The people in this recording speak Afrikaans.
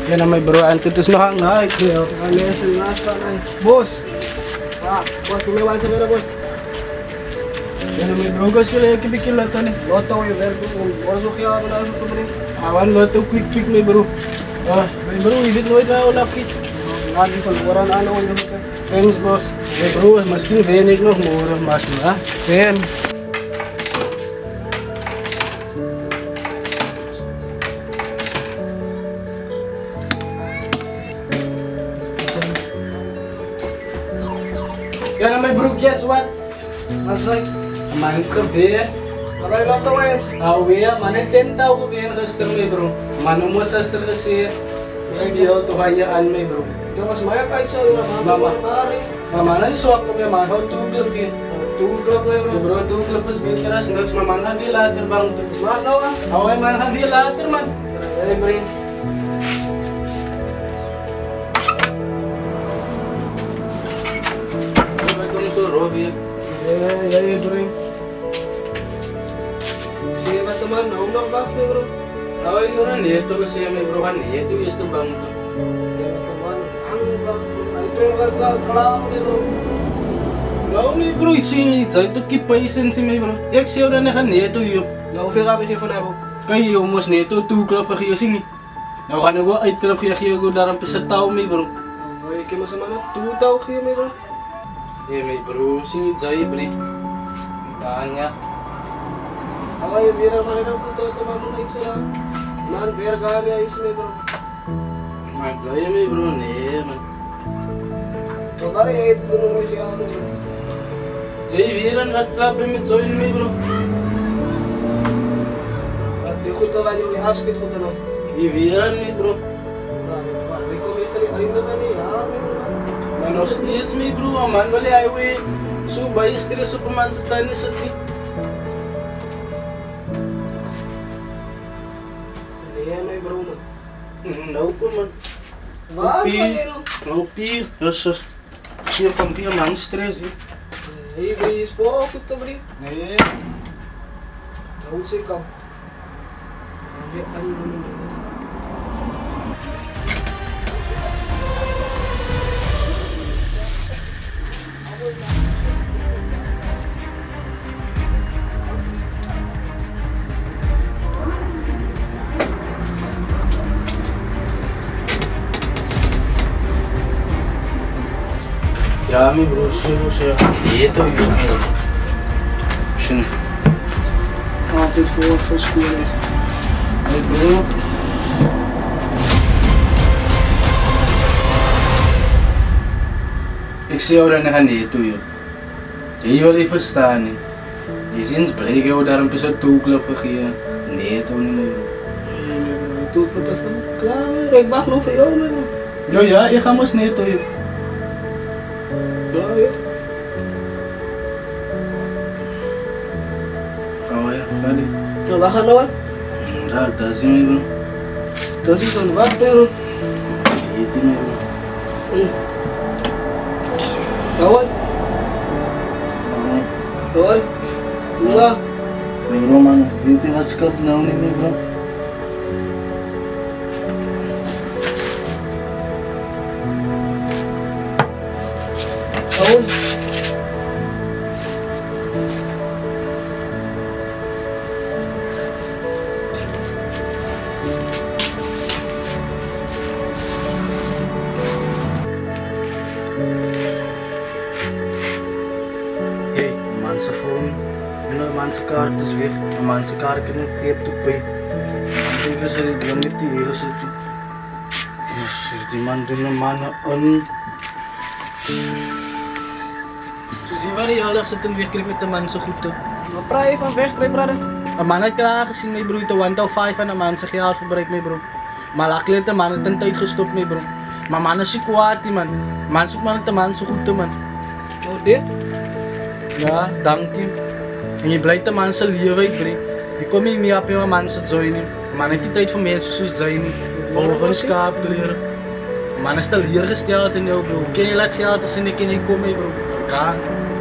Yan na may bro, antitus na hang ay, kaya lesson last pa na. Boss. Boss, kumawan sa mera boss. Yan na may bro, gusto lang kibikil lato ni. Loto yung verbo, orso kaya ako na ito mo ni. Awan loto quick may bro. May bro, ibig mo ito lucky. Ngani ko waran ano ko yung thanks boss. May bro, maskin venig no, mura mas na. Then yan na may bro, guess what? Masay. Amahin ka, be. Maray loto, wens. Awiya, manay 10,000 ko, be. Nakastar, may bro. Mano mo sa star kasi isbiyaw to hayaan, may bro. Yung mas maya kahit sa mama. Mama na isuwak ko, may mahaw. 2 club, be. 2 club, bro. 2 club, pas bin teras. Nags mamanghan di later, bang. Mas na, wa? Away, mananghan di later, man. Ay, bro. Robi. Yeah, bro. Sige ba sa man, naunang back me bro. Ako yung na nito kasi may bro kan nito is to bang to. Ang back. Ito yung kagkaklang me bro. Gao me bro, isingit sa ito kipaisan si me bro. Yak siya na kan nito yun. Gao feel kami siya na bro. Kayo umos nito, 2 club pa kaya singi. Gao ka na go, 8 club kaya go darang pa sa tao me bro. Ay, kaya masama na, 2 tao kaya me bro. Eh, may bro, singit sa'yo, bro. Taan nga. Ako yung bira pa rin ang puto, tumamang na isa lang. Man, bira kami ayos, may bro. Man, sa'yo, may bro, ne, man. So, kari, 8 ko nung siya ako, bro. Eh, biran at club rin, join, may bro. At di ko ito kanyo, i-half-skit ko ito, no? Eh, biran, may bro. May kumistari, ayun na ba niya, may bro. Manos nis mi bro, aman bali highway. So bay stress so paman sa tani sa ti. Iya may bro man. Daw ko man. Pi. Yes. Siya pampiya man stress eh. Hey guys, po ko to bro. Eh. Daw si kam. Ano naman. Ya mi bro, siya. Ito yun. Siya. After for school. Ay bro. Iksiyaw na kanito yun. Iwalay fastaan eh. Isins break ako darang pa sa 2 club ka kaya. Neto na yun. 2 club pa sa klaro. Regbak no fayo na yun. Yo ya, ikamos neto yun. Yo. Kawaya, kali. Baka naman? Rag, tasi mo yun. Tasi ko, bak pero. Iti mo yun. Kawan. Kawan. Mula. May bro man, iti hotspot na unin may bro. Kawan. Sa phone, man sa car, tas weer, man sa car kan ik heb to pay. Ik is er die niet die is het. Yes, die man doen een man on. So zie waar je alles zit en wegkrijgt met de man zo goed te. Maar praai van wegkrijgt brother. Een man had klaar gezien mijn broer, de 1,5 en een man zich geld verbruikt mijn broer. Maar lakelijk de man had een tijd gestopt mijn broer. Maar man is kwaad die man. Man zoekt man de man zo goed te man. Oh dit? Ja, dank je. En je blijft de man zijn leeuwijk, bro. Je komt niet meer op je man zijn joinen. Man heeft die tijd voor mensen zoals joinen. Volgen van schaap leren. Man is te leer gesteld in jou, bro. Ken je laat geld, dus ik ken je kom mee, bro. Ka.